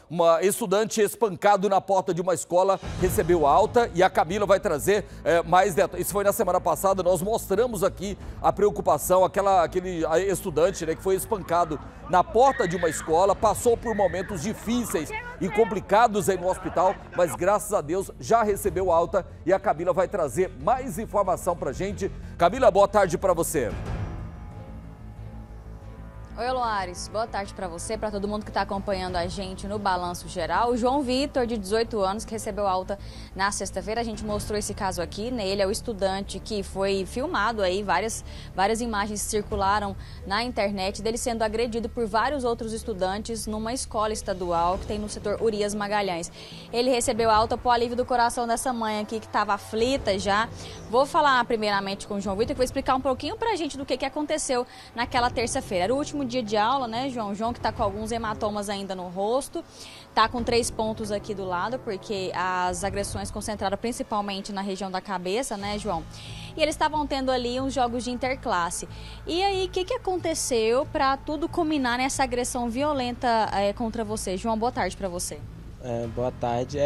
Uma estudante espancado na porta de uma escola recebeu alta e a Camila vai trazer mais detalhes. Isso foi na semana passada, nós mostramos aqui a preocupação, aquele estudante, né, que foi espancado na porta de uma escola, passou por momentos difíceis e complicados aí no hospital, mas graças a Deus já recebeu alta e a Camila vai trazer mais informação pra gente. Camila, boa tarde pra você. Oi, Loares. Boa tarde para você, para todo mundo que está acompanhando a gente no Balanço Geral. O João Vitor, de 18 anos, que recebeu alta na sexta-feira. A gente mostrou esse caso aqui, né? Ele é o estudante que foi filmado aí, várias imagens circularam na internet dele sendo agredido por vários outros estudantes numa escola estadual que tem no setor Urias Magalhães. Ele recebeu alta por alívio do coração dessa mãe aqui que estava aflita já. Vou falar primeiramente com o João Vitor, que vai explicar um pouquinho para a gente do que aconteceu naquela terça-feira. Era o último dia de aula, né, João? João que está com alguns hematomas ainda no rosto, tá com 3 pontos aqui do lado, porque as agressões concentraram principalmente na região da cabeça, né, João? E eles estavam tendo ali uns jogos de interclasse. E aí, o que aconteceu para tudo culminar nessa agressão violenta contra você? João, boa tarde para você. Boa tarde.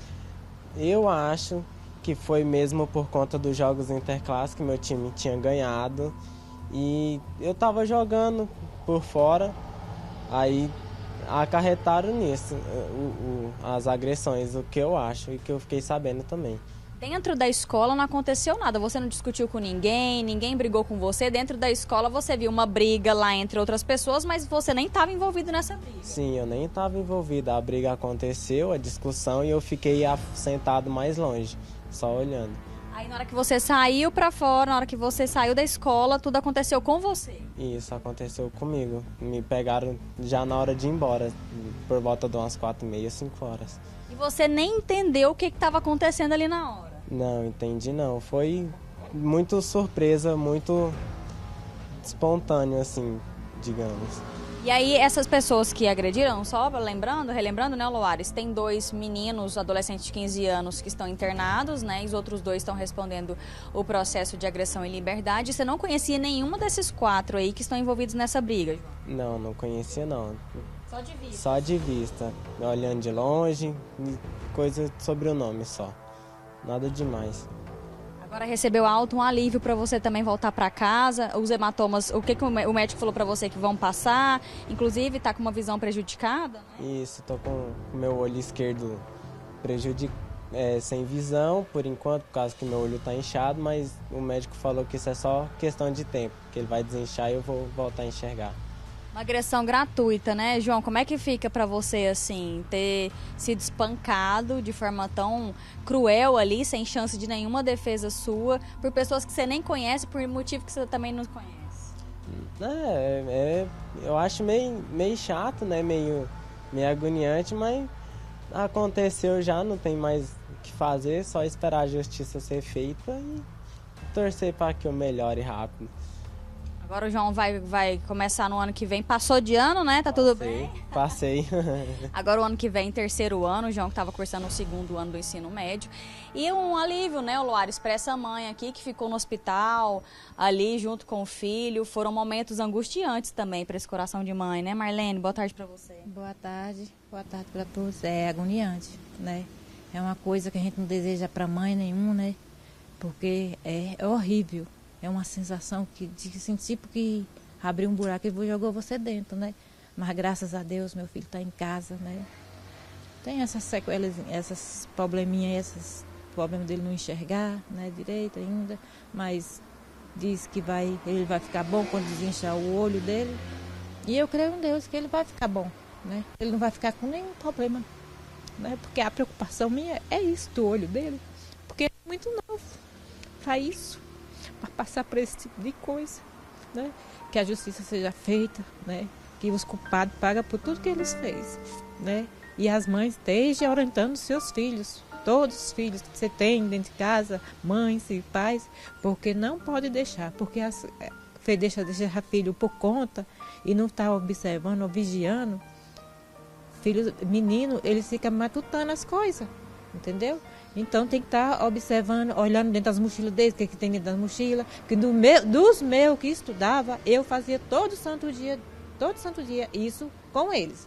Eu acho que foi mesmo por conta dos jogos interclasse que meu time tinha ganhado. E eu tava jogando por fora, aí acarretaram nisso as agressões, o que eu acho e que eu fiquei sabendo também. Dentro da escola não aconteceu nada, você não discutiu com ninguém brigou com você. Dentro da escola você viu uma briga lá entre outras pessoas, mas você nem estava envolvido nessa briga. Sim, eu nem estava envolvido, a briga aconteceu, a discussão, e eu fiquei sentado mais longe, só olhando. Aí na hora que você saiu pra fora, na hora que você saiu da escola, tudo aconteceu com você? Isso aconteceu comigo. Me pegaram já na hora de ir embora, por volta de umas 4h30, 5 horas. E você nem entendeu o que estava acontecendo ali na hora? Não, entendi não. Foi muito surpresa, muito espontâneo, assim, digamos. E aí, essas pessoas que agrediram, só relembrando, né, Loares, tem 2 meninos, adolescentes de 15 anos, que estão internados, né, e os outros 2 estão respondendo o processo de agressão em liberdade. Você não conhecia nenhuma desses 4 aí que estão envolvidos nessa briga, João? Não conhecia não. Só de vista? Só de vista, olhando de longe, coisa sobre o nome só, nada demais. Agora recebeu alta, um alívio para você também voltar para casa. Os hematomas, o que o médico falou para você que vão passar? Inclusive, tá com uma visão prejudicada, né? Isso, tô com o meu olho esquerdo sem visão, por enquanto, por causa que meu olho tá inchado, mas o médico falou que isso é só questão de tempo, que ele vai desinchar e eu vou voltar a enxergar. Uma agressão gratuita, né, João? Como é que fica para você, assim, ter sido espancado de forma tão cruel ali, sem chance de nenhuma defesa sua, por pessoas que você nem conhece, por motivo que você também não conhece? Eu acho meio chato, né, meio agoniante, mas aconteceu já, não tem mais o que fazer, só esperar a justiça ser feita e torcer para que eu melhore rápido. Agora o João vai começar no ano que vem. Passou de ano, né? Tá tudo bem? Passei. Agora o ano que vem, 3º ano, o João que estava cursando o 2º ano do ensino médio. E um alívio, né, Loares, para essa mãe aqui que ficou no hospital, ali junto com o filho. Foram momentos angustiantes também para esse coração de mãe, né, Marlene? Boa tarde para você. Boa tarde para todos. É agoniante, né? É uma coisa que a gente não deseja para mãe nenhuma, né? Porque é horrível. É uma sensação de sentir porque abriu um buraco e jogou você dentro, né? Mas graças a Deus meu filho está em casa, né? Tem essas sequelas, essas probleminhas, esses problemas dele não enxergar, né, direito ainda, mas diz que ele vai ficar bom quando desinchar o olho dele. E eu creio em Deus que ele vai ficar bom, né? Ele não vai ficar com nenhum problema, né? Porque a preocupação minha é isso do olho dele, porque é muito novo para isso. Para passar por esse tipo de coisa, né? Que a justiça seja feita, né? Que os culpados pagam por tudo que eles fez, né? E as mães estejam orientando seus filhos, todos os filhos que você tem dentro de casa, mães e pais, porque não pode deixar, porque deixa filho por conta e não está observando ou vigiando. Menino, eles ficam matutando as coisas, entendeu? Então tem que estar observando, olhando dentro das mochilas deles, o que tem dentro das mochilas. Que dos meus que estudava, eu fazia todo santo dia isso com eles.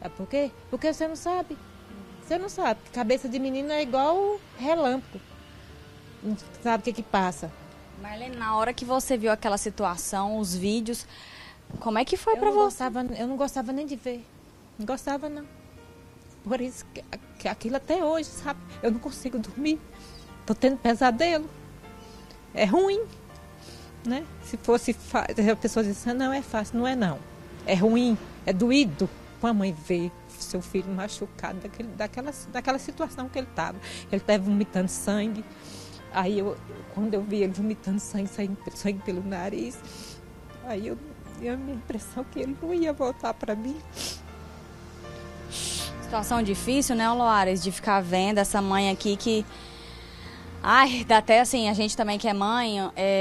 Sabe por quê? Porque você não sabe. Você não sabe. Cabeça de menino é igual relâmpago. Não sabe o que passa. Marlene, na hora que você viu aquela situação, os vídeos, como é que foi para você? Eu não gostava nem de ver. Não gostava, não. Por isso que aquilo até hoje, sabe? Eu não consigo dormir. Tô tendo pesadelo. É ruim, né? Se fosse fácil, a pessoa diz, não é fácil, não é não. É ruim, é doído. A mãe ver seu filho machucado daquela situação que ele estava. Ele estava vomitando sangue. Aí, quando eu vi ele vomitando sangue pelo nariz, aí a minha impressão que ele não ia voltar para mim. Situação difícil, né, Loares, de ficar vendo essa mãe aqui que... Ai, dá até assim, a gente também que é mãe,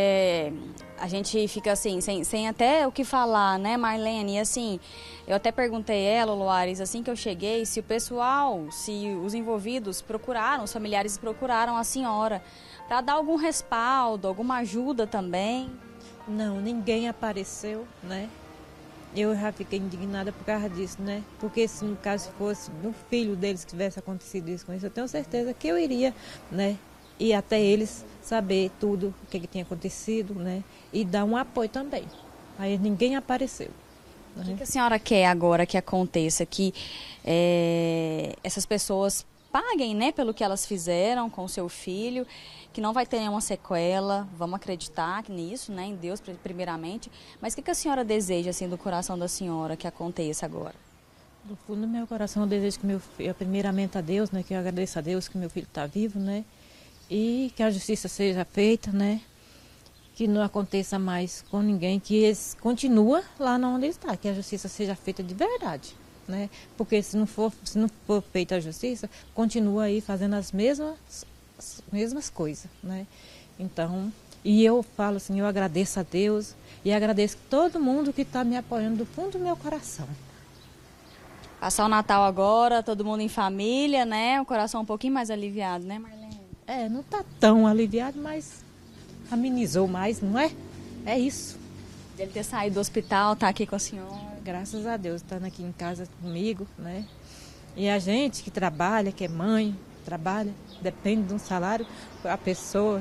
a gente fica assim, sem até o que falar, né, Marlene? E assim, eu até perguntei ela, Loares, assim que eu cheguei, se o pessoal, se os envolvidos procuraram, os familiares procuraram a senhora para dar algum respaldo, alguma ajuda também. Não, ninguém apareceu, né? Eu já fiquei indignada por causa disso, né? Porque se no caso fosse no filho deles que tivesse acontecido isso com isso, eu tenho certeza que eu iria, né? Ir até eles saber tudo o que tinha acontecido, né? E dar um apoio também. Aí ninguém apareceu. Né? O que a senhora quer agora que aconteça? Que essas pessoas paguem, né, pelo que elas fizeram com o seu filho, que não vai ter nenhuma sequela, vamos acreditar nisso, né, em Deus primeiramente, mas o que a senhora deseja, assim, do coração da senhora que aconteça agora? Do fundo do meu coração eu desejo que meu filho, primeiramente a Deus, né, que eu agradeço a Deus que meu filho está vivo, né, e que a justiça seja feita, né, que não aconteça mais com ninguém, que eles continuem lá onde está, que a justiça seja feita de verdade. Né? Porque se não for feita a justiça, continua aí fazendo as mesmas coisas, né? Então, e eu falo assim, eu agradeço a Deus e agradeço todo mundo que está me apoiando do fundo do meu coração. Passar o Natal agora, todo mundo em família, né? O coração um pouquinho mais aliviado, né, Marlene? Não está tão aliviado, mas amenizou mais, não é? É isso. Dele ter saído do hospital, tá aqui com a senhora. Graças a Deus, estando aqui em casa comigo, né? E a gente que trabalha, que é mãe, trabalha, depende de um salário, a pessoa,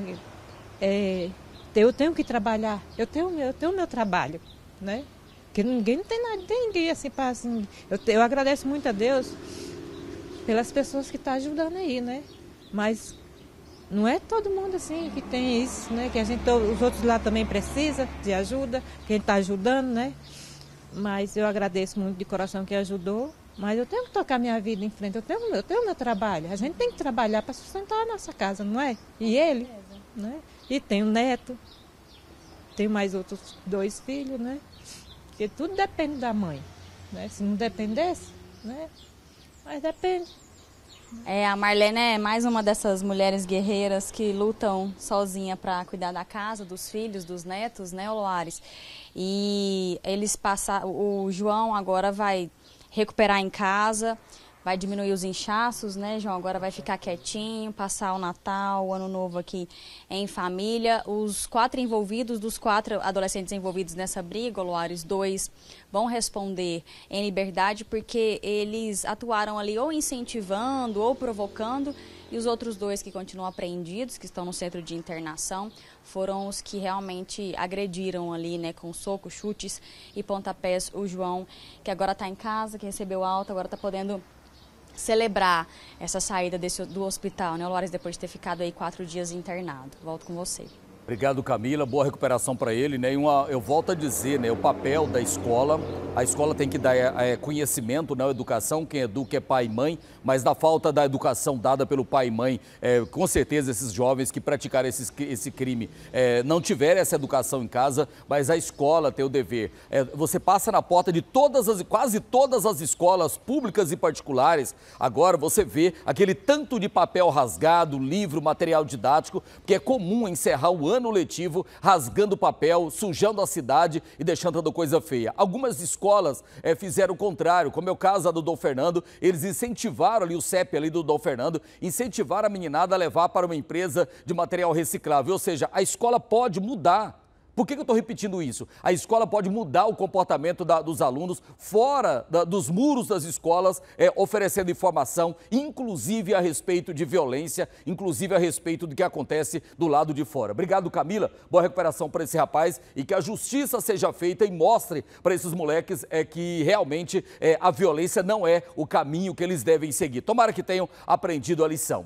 eu tenho que trabalhar, eu tenho o meu trabalho, né? Porque ninguém não tem nada, não tem ninguém assim para assim. Eu agradeço muito a Deus pelas pessoas que estão ajudando aí, né? Mas não é todo mundo assim que tem isso, né? Que os outros lá também precisam de ajuda, quem está ajudando, né? Mas eu agradeço muito de coração que ajudou, mas eu tenho que tocar minha vida em frente, eu tenho meu trabalho. A gente tem que trabalhar para sustentar a nossa casa, não é? E ele, né? E tenho neto, tenho mais outros 2 filhos, né? Porque tudo depende da mãe, né? Se não dependesse, né? Mas depende. A Marlene é mais uma dessas mulheres guerreiras que lutam sozinha para cuidar da casa, dos filhos, dos netos, né, Loares? E o João agora vai recuperar em casa, vai diminuir os inchaços, né, João? Agora vai ficar quietinho, passar o Natal, o Ano Novo aqui em família. Os 4 envolvidos, dos 4 adolescentes envolvidos nessa briga, Loares, 2 vão responder em liberdade porque eles atuaram ali ou incentivando ou provocando, e os outros 2 que continuam apreendidos, que estão no centro de internação, foram os que realmente agrediram ali, né, com socos, chutes e pontapés o João, que agora está em casa, que recebeu alta, agora está podendo celebrar essa saída do hospital, né, Loares, depois de ter ficado aí 4 dias internado. Volto com você. Obrigado, Camila. Boa recuperação para ele, né? Eu volto a dizer, né? O papel da escola, a escola tem que dar conhecimento, né? Educação, quem educa é pai e mãe, mas na falta da educação dada pelo pai e mãe, com certeza esses jovens que praticaram esse crime não tiveram essa educação em casa, mas a escola tem o dever. Você passa na porta de quase todas as escolas públicas e particulares, agora você vê aquele tanto de papel rasgado, livro, material didático, que é comum encerrar o ano letivo rasgando papel, sujando a cidade e deixando toda coisa feia. Algumas escolas fizeram o contrário, como é o caso do Dom Fernando, eles incentivaram ali o CEP ali do Dom Fernando, incentivaram a meninada a levar para uma empresa de material reciclável, ou seja, a escola pode mudar. Por que eu estou repetindo isso? A escola pode mudar o comportamento dos alunos fora dos muros das escolas, oferecendo informação, inclusive a respeito de violência, inclusive a respeito do que acontece do lado de fora. Obrigado, Camila. Boa recuperação para esse rapaz e que a justiça seja feita e mostre para esses moleques que realmente a violência não é o caminho que eles devem seguir. Tomara que tenham aprendido a lição.